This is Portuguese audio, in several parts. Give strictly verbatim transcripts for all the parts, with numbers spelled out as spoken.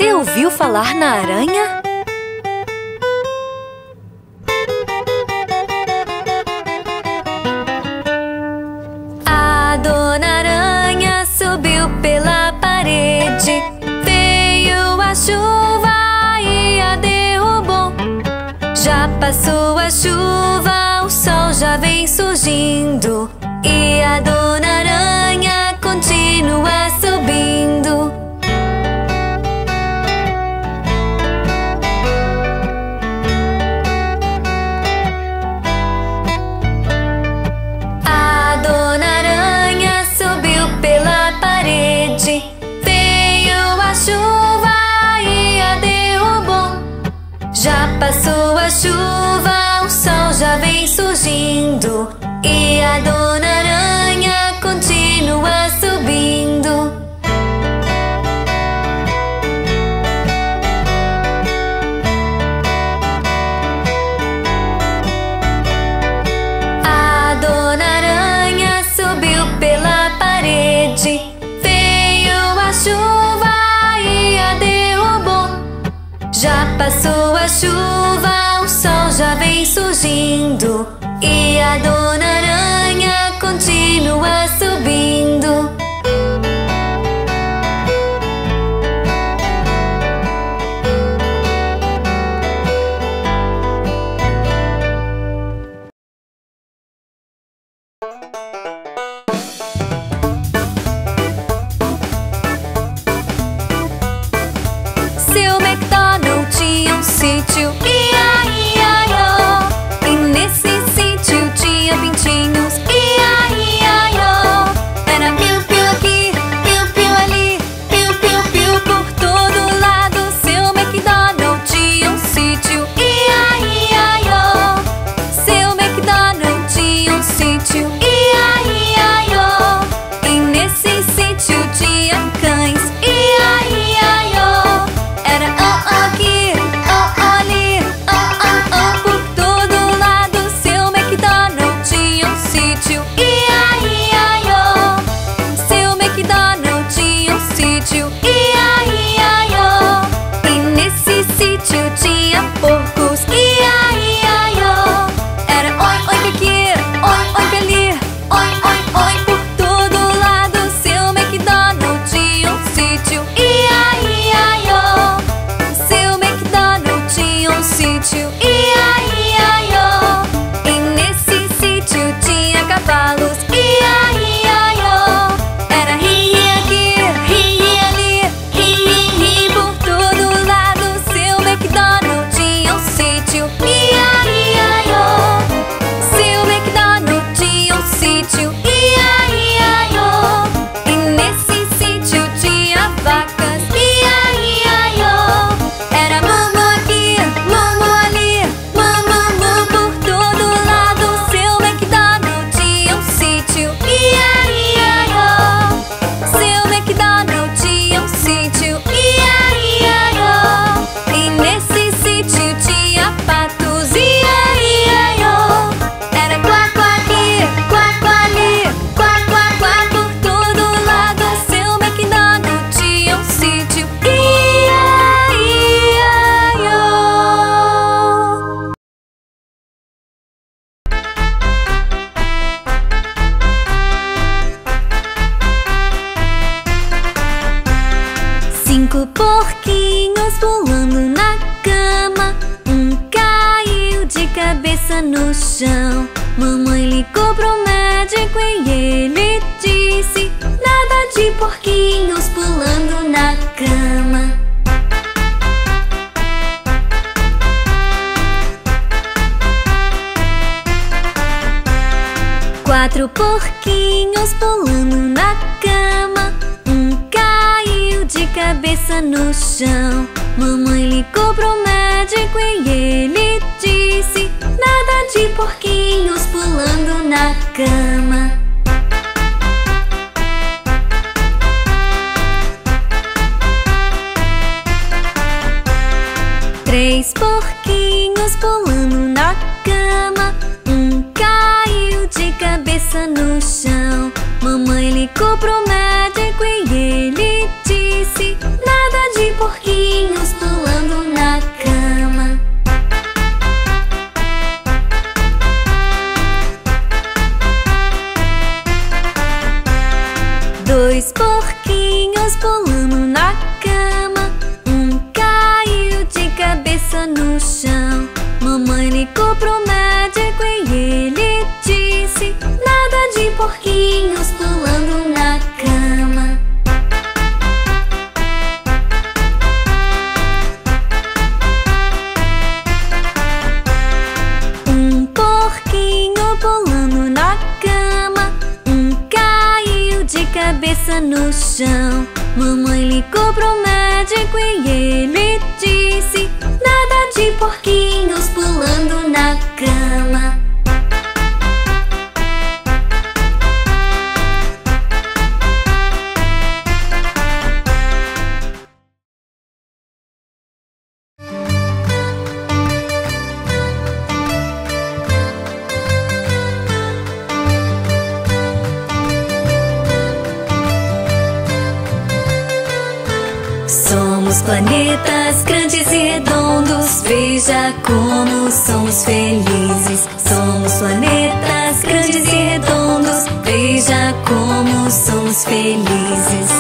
Você ouviu falar na aranha? A Dona Aranha subiu pela parede. Veio a chuva e a derrubou. Já passou a chuva, o sol já vem surgindo. E a Dona Aranha continua subindo. A Dona Aranha subiu pela parede. Veio a chuva e a derrubou. Já passou a chuva, o sol já vem surgindo. E a Dona Aranha continua subindo. A Dona Aranha subiu pela parede. Veio a chuva e a derrubou. Já passou a chuva, o sol já vem surgindo. E a Dona Aranha continua subindo. Seu McDonald tinha um sítio, ia, ia, ia. E nesse sítio tinha pintinhos, ia, ia, ia. Era piu-piu aqui, piu-piu ali, piu-piu-piu por todo lado. Seu McDonald tinha um sítio, ia, ia, ia. Seu McDonald tinha um sítio, ia, ia, ia. E nesse sítio tinha cães, ia, ia, ia. Era oh, oh aqui, oh, oh ali, oh, oh, oh por todo lado. Seu McDonald tinha um sítio, ia, ia, ia. Seu McDonald tinha um sítio, ia, ia, ia. E nesse sítio tinha porcos, ia, ia, ia. Era oi, oi aqui, oi, oi ali, oi, oi, oi por todo lado. Seu McDonald tinha um sítio, ia, ia, ia. Seu McDonald tinha um sítio, ia, ia, ia. E nesse sítio tinha cavalos, ia, ia, ia. Era ri, ri aqui, ri, ri ali, ri, ri, ri por todo lado. Seu McDonald tinha um sítio, ia, ia, ia. Seu McDonald tinha um sítio, ia, ia, ia. E nesse sítio tinha vacas, ia, ia, ia. Era mumu aqui, mumu ali, mumu, mu por todo lado. Seu McDonald tinha um sítio, ia, ia, ia. Seu McDonald tinha um sítio, ia, ia, ia. E nesse sítio tinha patos, ia, ia, ia. Era quá, quá aqui, quá, quá ali, quá, quá, quá por todo lado. Seu McDonald tinha um sítio, ia, ia, ia. Cinco porquinhos pulando na cama. Um caiu de cabeça no chão. Mamãe ligou pro médico e ele disse: nada de porquinhos pulando na cama. Quatro porquinhos pulando na cama. Um caiu de cabeça no chão. Mamãe ligou pro médico e ele disse: nada de porquinhos pulando na cama. Três porquinhos pulando na cama. Um caiu de cabeça no chão. Mamãe ligou pro médico e ele disse: nada de porquinho porquinhos pulando na cama. Um caiu de cabeça no chão. Mamãe ligou pro médico e ele disse: nada de porquinhos pulando na cama. Um porquinho pulando na cama. Um caiu de cabeça no chão. Mamãe ligou pro médico e ele disse: nada de porquinhos pulando na cama. Somos planetas grandes e redondos, veja como somos felizes. Somos planetas grandes e redondos, veja como somos felizes.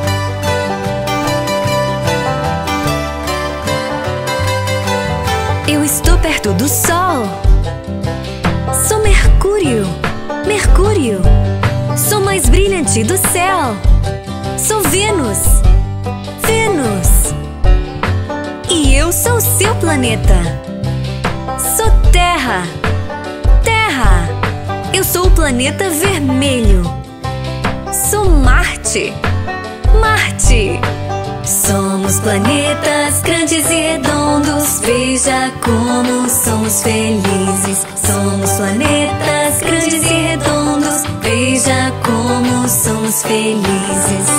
Eu estou perto do Sol. Sou Mercúrio, Mercúrio. Sou mais brilhante do céu. Sou Vênus, Vênus. E eu sou seu planeta. Sou Terra, Terra. Eu sou o planeta vermelho. Sou Marte, Marte. Somos planetas grandes e redondos, veja como somos felizes. Somos planetas grandes e redondos, veja como somos felizes.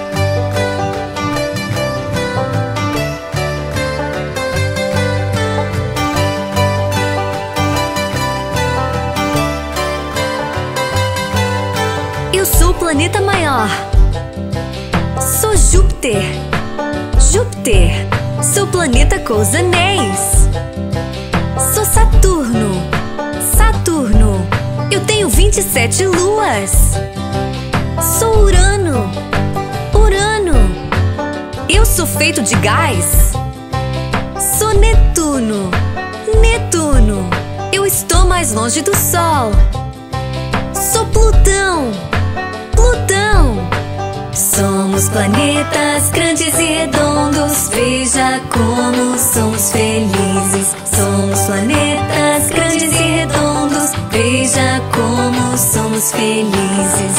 Eu sou o planeta maior. Sou Júpiter, Júpiter. Sou o planeta com os anéis. Sou Saturno, Saturno. Eu tenho vinte e sete luas. Sou Urano, Urano. Eu sou feito de gás. Sou Netuno, Netuno. Eu estou mais longe do Sol. Sou Plutão, Plutão. Somos planetas grandes e redondos, veja como somos felizes. Somos planetas grandes e redondos, veja como somos felizes.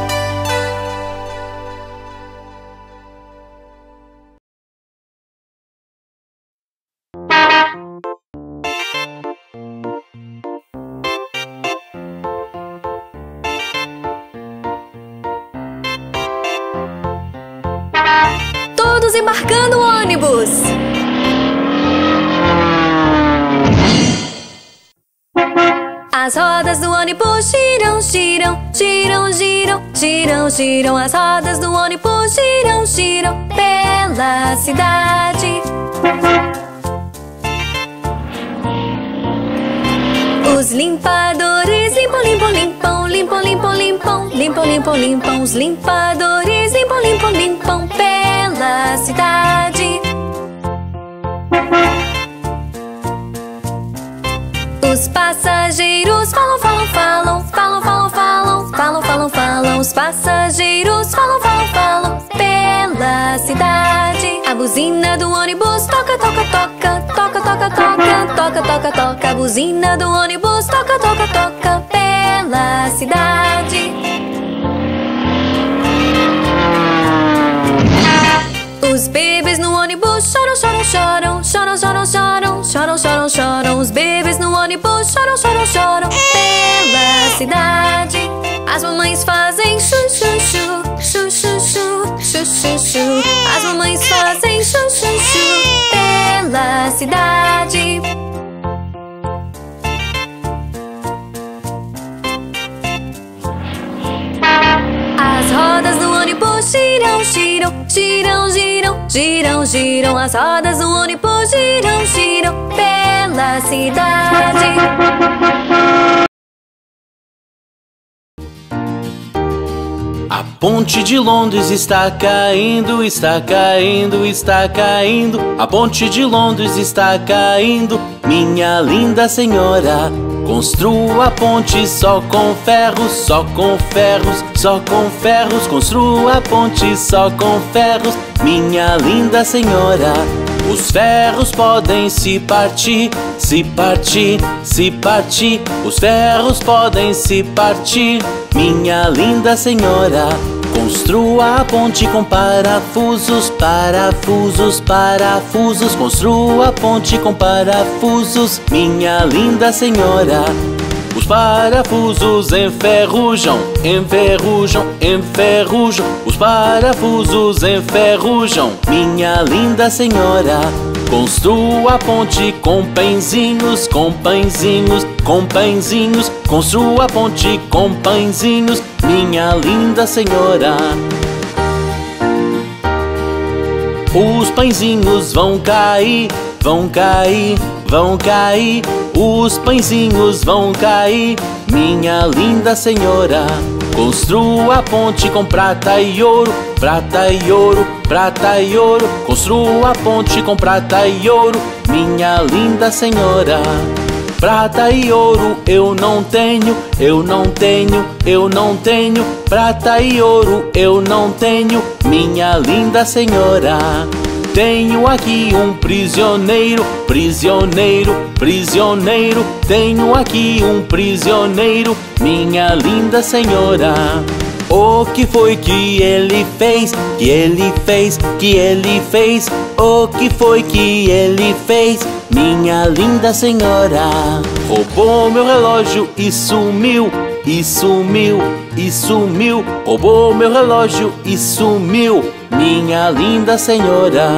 Todos embarcando o ônibus. As rodas do ônibus giram, giram, giram, giram, giram, giram. As rodas do ônibus giram, giram pela cidade. Os limpadores limpam, limpam, limpam, limpam, limpam, limpam, limpam, limpam, limpam. Os limpadores limpam, limpam, limpam pela cidade. Os passageiros falam, falam, falam, falam, falam, falam, falam, falam, falam. Os passageiros falam, falam, falam pela cidade. A buzina do ônibus toca, toca, toca, toca, toca, toca, toca, toca, toca. A buzina do ônibus toca, toca, toca pela cidade. Os bebês no ônibus choram, choram, choram, choram, choram, choram, choram, choram, choram. Os bebês no ônibus choram, choram, choram pela cidade. As mamães fazem chu, chu, chu, chu, chu, chu, chu, chu, chu. As mamães fazem chu, chu, chu pela cidade. As rodas do ônibus giram, giram, giram, giram, giram, giram. As rodas do ônibus giram, giram pela cidade. A Ponte de Londres está caindo, está caindo, está caindo. A ponte de Londres está caindo, minha linda senhora. Construa a ponte só com ferros, só com ferros, só com ferros. Construa a ponte só com ferros, minha linda senhora. Os ferros podem se partir, se partir, se partir. Os ferros podem se partir, minha linda senhora. Construa a ponte com parafusos, parafusos, parafusos. Construa a ponte com parafusos, minha linda senhora. Os parafusos enferrujam, enferrujam, enferrujam. Os parafusos enferrujam, minha linda senhora. Construa a ponte com pãezinhos, com pãezinhos, com pãezinhos. Construa a ponte com pãezinhos, minha linda senhora. Os pãezinhos vão cair, vão cair, vão cair. Os pãezinhos vão cair, minha linda senhora. Construa a ponte com prata e ouro, prata e ouro, prata e ouro. Construa a ponte com prata e ouro, minha linda senhora. Prata e ouro eu não tenho, eu não tenho, eu não tenho. Prata e ouro eu não tenho, minha linda senhora. Tenho aqui um prisioneiro, prisioneiro, prisioneiro. Tenho aqui um prisioneiro, minha linda senhora. O que foi que ele fez, que ele fez, que ele fez? O que foi que ele fez, minha linda senhora? Roubou meu relógio e sumiu, e sumiu, e sumiu. Roubou meu relógio e sumiu, minha linda senhora.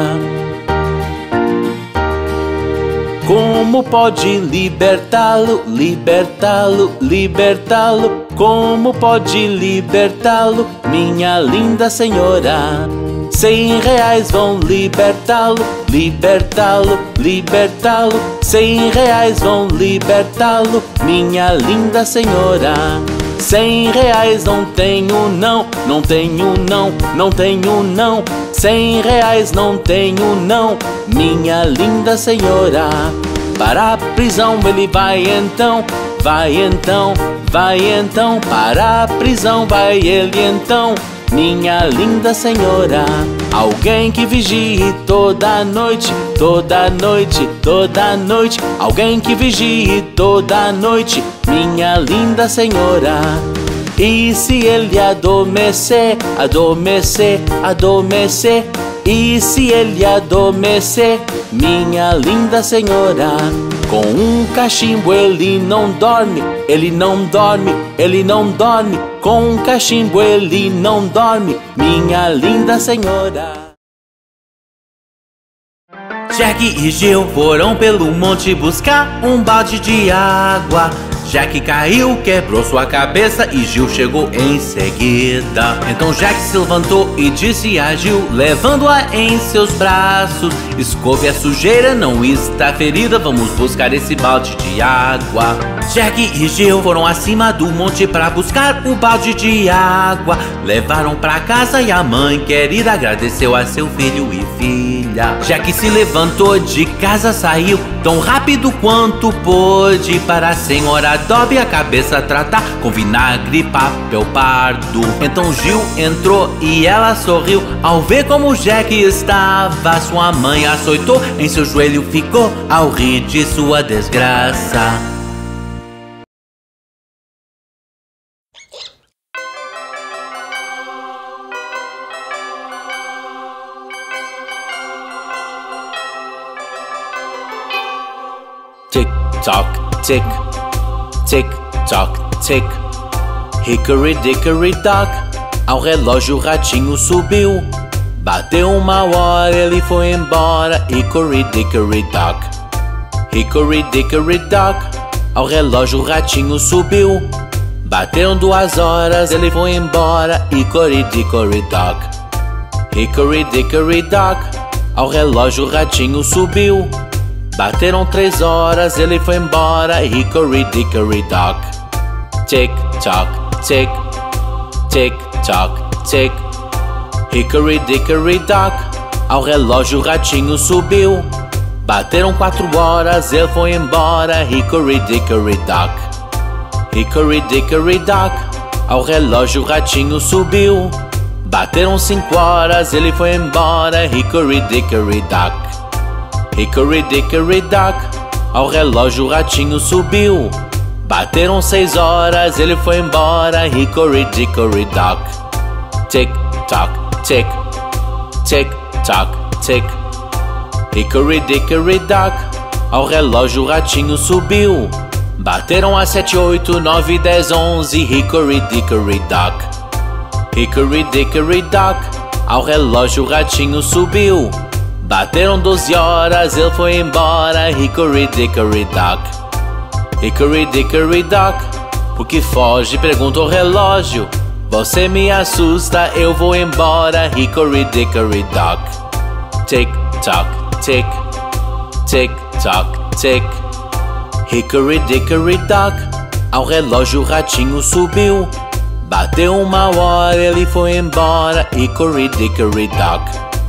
Como pode libertá-lo, libertá-lo, libertá-lo? Como pode libertá-lo, minha linda senhora? Cem reais vão libertá-lo, libertá-lo, libertá-lo. Cem reais vão libertá-lo, minha linda senhora. Cem reais não tenho não, não tenho não, não tenho não. Cem reais não tenho não, minha linda senhora. Para a prisão ele vai então, vai então, vai então. Para a prisão vai ele então, minha linda senhora. Alguém que vigie toda noite, toda noite, toda noite. Alguém que vigie toda noite, minha linda senhora. E se ele adormecer, adormecer, adormecer? E se ele adormecer, minha linda senhora? Com um cachimbo ele não dorme, ele não dorme, ele não dorme. Com um cachimbo ele não dorme, minha linda senhora. Jack e Jill foram pelo monte buscar um balde de água. Jack caiu, quebrou sua cabeça e Jill chegou em seguida. Então Jack se levantou e disse a Jill, levando-a em seus braços: escove a sujeira, não está ferida, vamos buscar esse balde de água. Jack e Jill foram acima do monte para buscar o balde de água. Levaram para casa e a mãe querida agradeceu a seu filho e filha. Jack se levantou de casa, saiu tão rápido quanto pôde para a senhora Dobby a cabeça tratar com vinagre e papel pardo. Então Jill entrou e ela sorriu ao ver como Jack estava. Sua mãe açoitou, em seu joelho ficou ao rir de sua desgraça. Tick tock, tick, tick tock, tick. Hickory dickory dock, ao relógio o ratinho subiu. Bateu uma hora, ele foi embora. Hickory dickory dock. Hickory dickory dock, ao relógio o ratinho subiu. Bateram duas horas, ele foi embora. Hickory dickory dock. Hickory dickory dock, ao relógio o ratinho subiu. Bateram três horas, ele foi embora. Hickory dickory dock. Tick tock, tick, tick tock, tick. Hickory dickory dock, ao relógio o ratinho subiu. Bateram quatro horas, ele foi embora. Hickory dickory dock. Hickory dickory dock, ao relógio o ratinho subiu. Bateram cinco horas, ele foi embora. Hickory dickory dock. Hickory dickory dock, ao relógio o ratinho subiu. Bateram seis horas, ele foi embora. Hickory dickory dock. Tick tock, tick. Tick tock, tick. Hickory dickory dock, ao relógio o ratinho subiu. Bateram às sete, oito, nove, dez, onze. Hickory dickory dock. Hickory dickory dock, ao relógio o ratinho subiu. Bateram doze horas, ele foi embora. Hickory dickory dock. Hickory dickory dock, por que foge? Pergunta o relógio. Você me assusta, eu vou embora. Hickory dickory dock. Tick tock, tick. Tick tock, tick. Hickory dickory dock, ao relógio o ratinho subiu. Bateu uma hora, ele foi embora. Hickory dickory dock.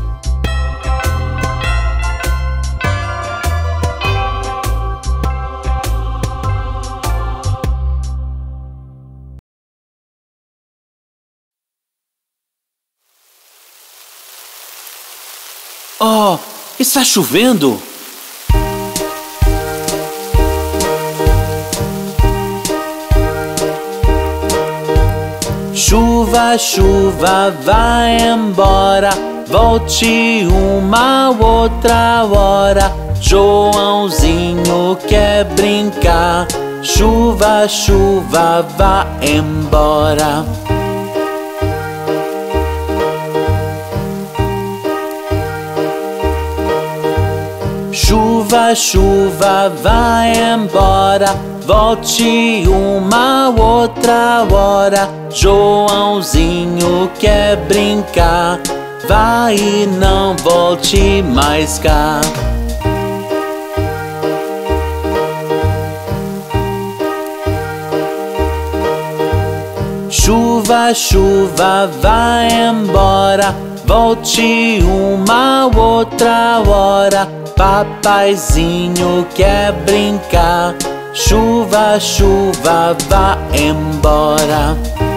Oh, está chovendo! Chuva, chuva, vai embora. Volte uma outra hora. Joãozinho quer brincar. Chuva, chuva, vá embora. Chuva, chuva, vai embora. Volte uma outra hora. Joãozinho quer brincar. Vai e não volte mais cá. Chuva, chuva, vai embora. Volte uma outra hora. Papaizinho quer brincar. Chuva, chuva, vá embora.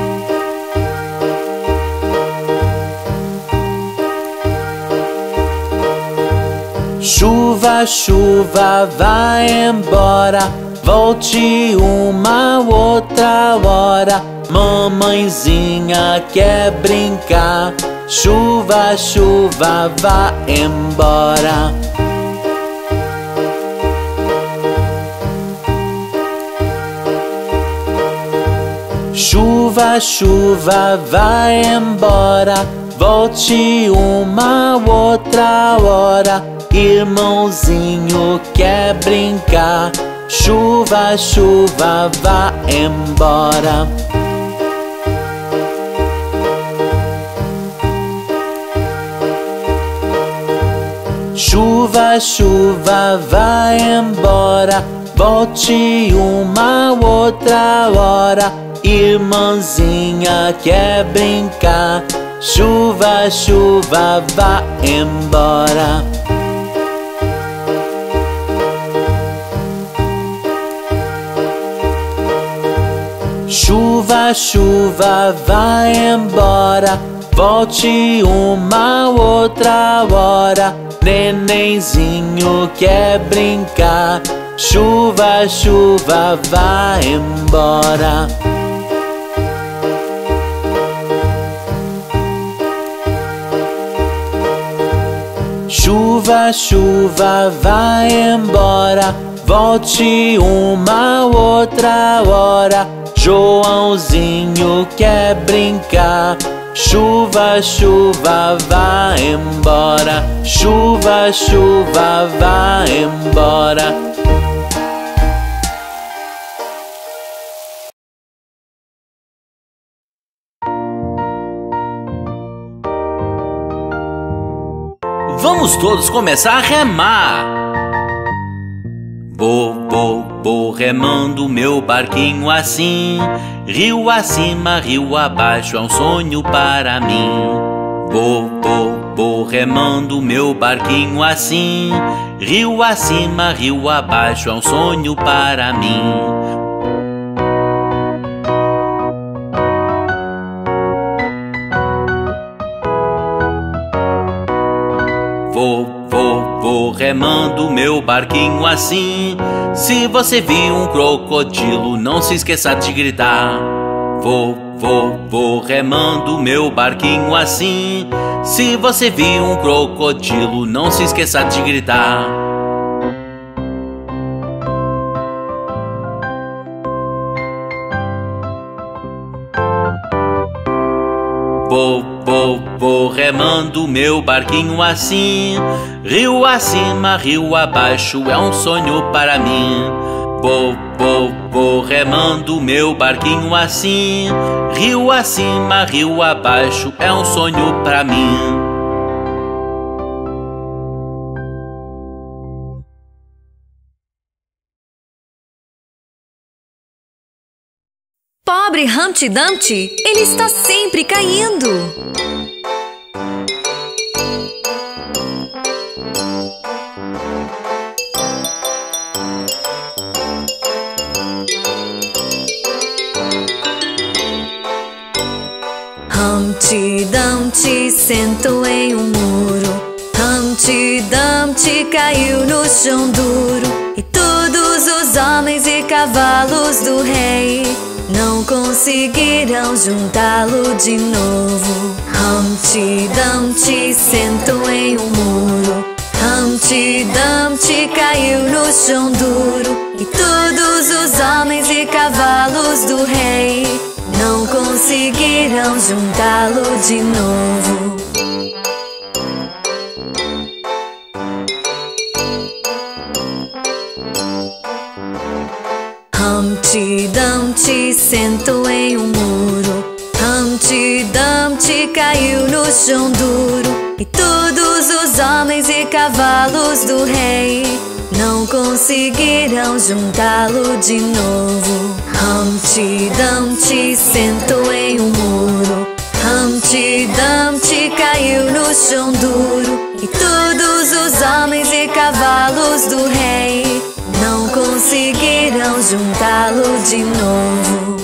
Chuva, chuva, vai embora. Volte uma outra hora. Mamãezinha quer brincar. Chuva, chuva, vá embora. Chuva, chuva, vai embora. Volte uma outra hora. Irmãozinho quer brincar. Chuva, chuva, vá embora. Chuva, chuva, vai embora. Volte uma outra hora. Irmãzinha quer brincar. Chuva, chuva, vá embora. Chuva, chuva, vai embora. Volte uma outra hora. Nenenzinho quer brincar. Chuva, chuva, vai embora. Chuva, chuva, vai embora. Volte uma outra hora. Joãozinho quer brincar. Chuva, chuva, vá embora. Chuva, chuva, vá embora. Vamos todos começar a remar. Vou, vou, vou remando meu barquinho assim, rio acima, rio abaixo, é um sonho para mim. Vou, vou, vou remando meu barquinho assim, rio acima, rio abaixo, é um sonho para mim. Vou, vou, vou remando meu barquinho assim. Se você viu um crocodilo, não se esqueça de gritar. Vou, vou, vou remando meu barquinho assim. Se você viu um crocodilo, não se esqueça de gritar. Vou, vou, vou remando meu barquinho assim, rio acima, rio abaixo, é um sonho para mim. Vou, vou, vou remando meu barquinho assim, rio acima, rio abaixo, é um sonho para mim. Pobre Humpty Dumpty, ele está sempre caindo. Humpty Dumpty sentou em um muro. Humpty Dumpty caiu no chão duro. E todos os homens e cavalos do rei não conseguiram juntá-lo de novo. Humpty Dumpty sentou em um muro. Humpty Dumpty caiu no chão duro. E todos os homens e cavalos do rei não conseguiram juntá-lo de novo. Humpty Dumpty sentou em um muro. Humpty Dumpty caiu no chão duro. E todos os homens e cavalos do rei não conseguiram juntá-lo de novo. Humpty Dumpty sentou em um muro. Humpty Dumpty caiu no chão duro. E todos os homens e cavalos do rei não conseguiram juntá-lo de novo.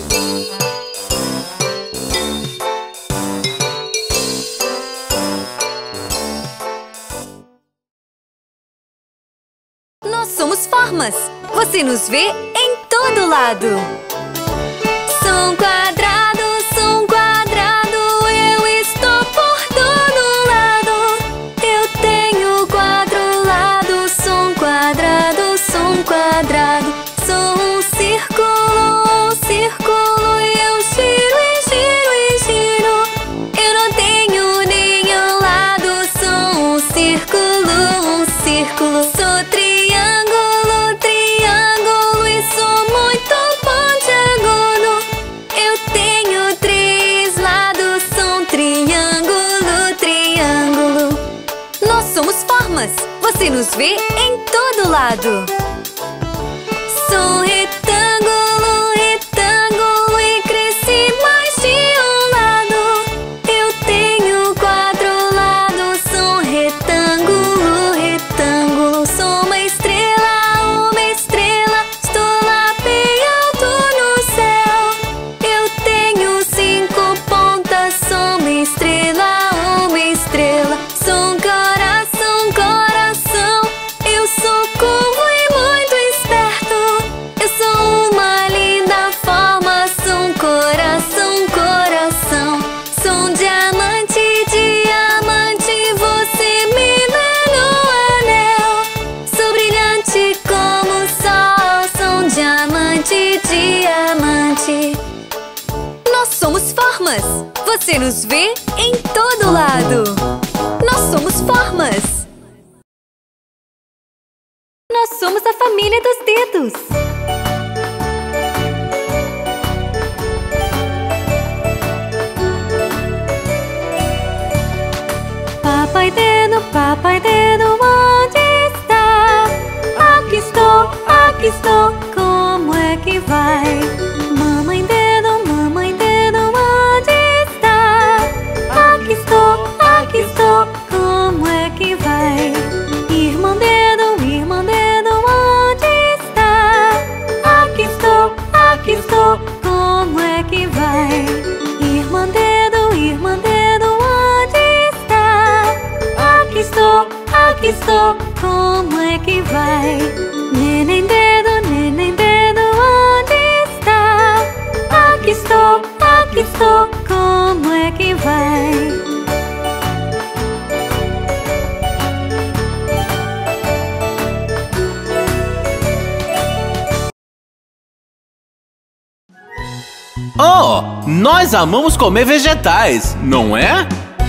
Nós somos formas. Você nos vê em todo lado. Sou um quadrado, sou um quadrado, eu estou por todo lado. Eu tenho quatro lados, sou um quadrado, sou um quadrado. Sou um círculo, um círculo, e eu giro e giro e giro. Eu não tenho nenhum lado, sou um círculo, um círculo. Sou triângulo, triângulo, e sou muito pontiagudo. Eu tenho três lados, sou um triângulo, triângulo. Nós somos formas, você nos vê em todo lado. Sou um retângulo, retângulo, e cresci mais de um lado. Eu tenho quatro lados, sou um retângulo, retângulo. Sou uma estrela, uma estrela, estou lá bem alto no céu. Eu tenho cinco pontas, sou uma estrela, uma estrela. Sou um coração, coração, eu sou curvo e muito esperto. Eu sou uma linda forma, sou um coração, coração. Sou um diamante, diamante, você me vê no anel. Sou brilhante como o sol, sou um diamante, diamante. Nós somos formas, você nos vê em todo lado. Nós somos formas. Nós somos a família dos dedos. Papai dedo, papai dedo, onde está? Aqui estou, aqui aqui estou, como é que vai? Mamãe dedo, mamãe dedo, onde está? Aqui estou, aqui estou, como é que vai? Irmã dedo, irmã dedo, onde está? Aqui estou, aqui estou, como é que vai? Irmã dedo, irmã dedo, onde está? Aqui estou, aqui estou, como é que vai? Neném dedo, neném dedo, onde está? Aqui estou, aqui estou, como é que vai? Oh, nós amamos comer vegetais, não é?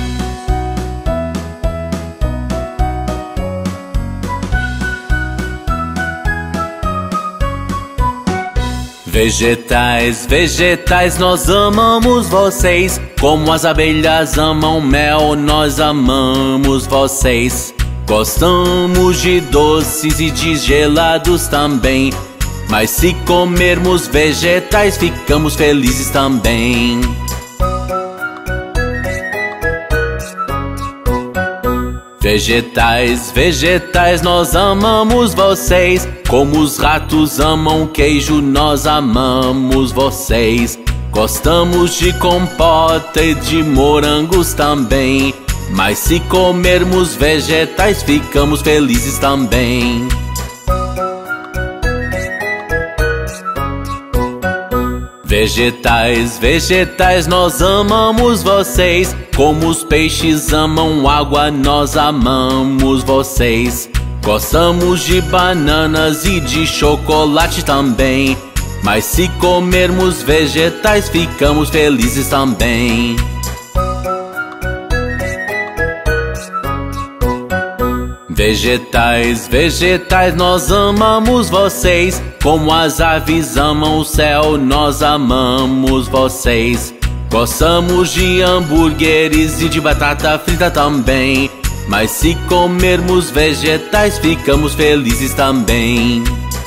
Vegetais, vegetais, nós amamos vocês. Como as abelhas amam mel, nós amamos vocês. Gostamos de doces e de gelados também. Mas se comermos vegetais, ficamos felizes também. Vegetais, vegetais, nós amamos vocês. Como os ratos amam queijo, nós amamos vocês. Gostamos de compota e de morangos também. Mas se comermos vegetais, ficamos felizes também. Vegetais, vegetais, nós amamos vocês. Como os peixes amam água, nós amamos vocês. Gostamos de bananas e de chocolate também. Mas se comermos vegetais, ficamos felizes também. Vegetais, vegetais, nós amamos vocês. Como as aves amam o céu, nós amamos vocês. Gostamos de hambúrgueres e de batata frita também. Mas se comermos vegetais, ficamos felizes também.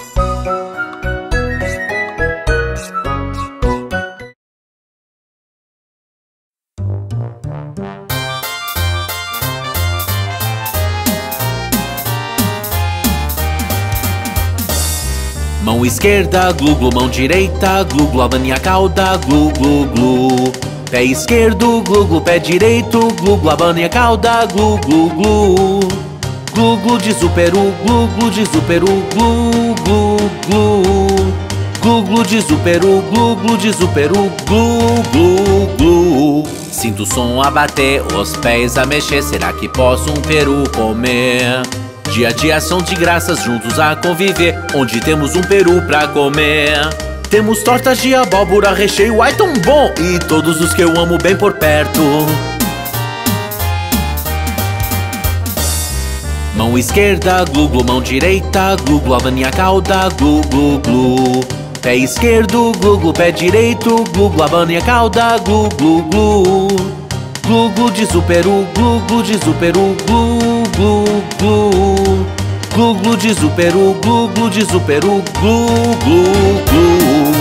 Mão esquerda, glu glu, mão direita, glu glu, abane a cauda, glu glu glu. Pé esquerdo, glu glu, pé direito, glu glu, abane a cauda, glu glu glu. Glu glu diz o peru, glu glu diz o peru, glu glu glu. Glu glu diz o peru, glu glu diz o peru, glu glu glu. Sinto o som a bater, os pés a mexer, será que posso um peru comer? Dia a dia são de graças juntos a conviver, onde temos um peru pra comer. Temos tortas de abóbora, recheio, ai tão bom, e todos os que eu amo bem por perto. Mão esquerda, glu glu, mão direita, glu glu, abane a cauda, glu glu glu. Pé esquerdo, glu glu, pé direito, glu glu, abane a cauda, glu glu glu. Glu glu diz o peru, glu glu diz o peru, glu glu glu. Glu glu diz o peru, glu glu diz o peru, glu glu glu.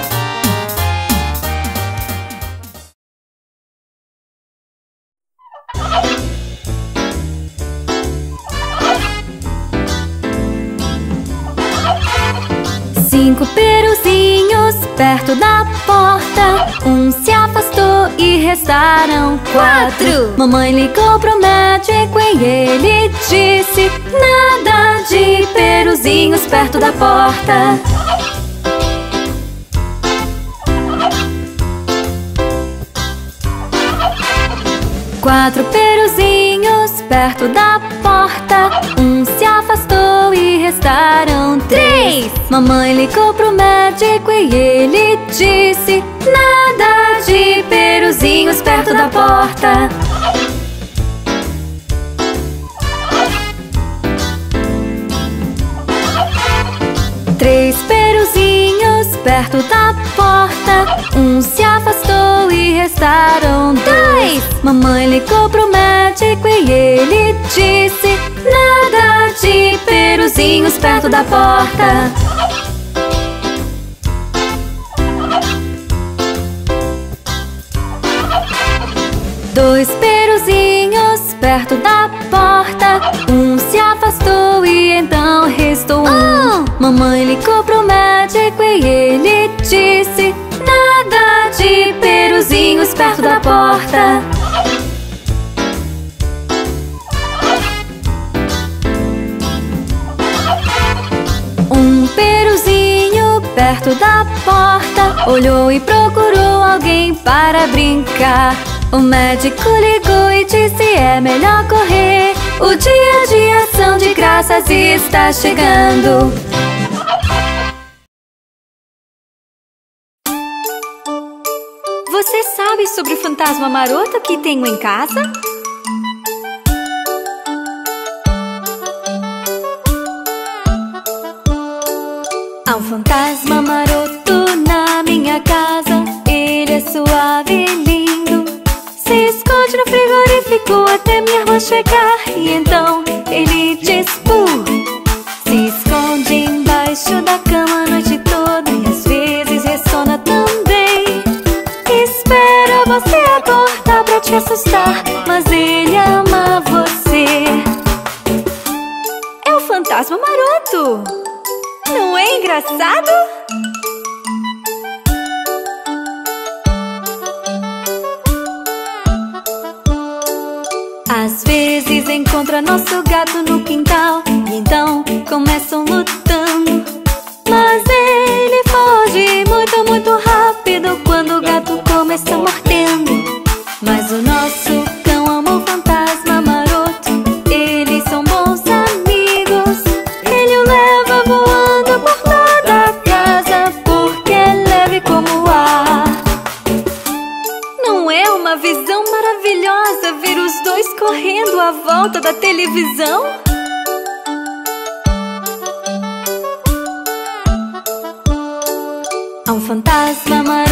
Cinco peruzinhos perto da porta. Um se afastou e restaram quatro. Mamãe ligou pro médico e ele disse: nada de peruzinhos perto da porta. Quatro peruzinhos perto da porta. Um se afastou e restaram três. Mamãe ligou pro médico e ele disse: nada de peruzinhos perto da porta. Três peruzinhos perto da porta. Um se afastou e restaram dois. Mamãe ligou pro médico e ele disse: nada de peruzinhos perto da porta. perto da porta. Um se afastou e então restou um. Mamãe ligou pro médico e ele disse: nada de peruzinhos perto da porta. Um peruzinho perto da porta olhou e procurou alguém para brincar. O médico ligou e disse: é melhor correr, o dia de ação de graças está chegando. Você sabe sobre o fantasma maroto que tenho em casa? Há um fantasma maroto na minha casa. Ele é suave e lindo. Se esconde no frigorífico até minha irmã chegar. E então ele diz puh. Se esconde embaixo da cama a noite toda e às vezes ressona também. Espera você acordar pra te assustar, mas ele ama você. É o fantasma maroto! Não é engraçado? Às vezes encontra nosso gato no quintal e então começam lutando. Mas ele foge muito, muito rápido quando o gato começa mordendo. Mas o nosso cão ama o fantasma maroto. Eles são bons amigos. Ele o leva voando por toda a casa porque é leve como o ar. Não é uma visão maravilhosa ver os dois correndo à volta da televisão? Há um fantasma maroto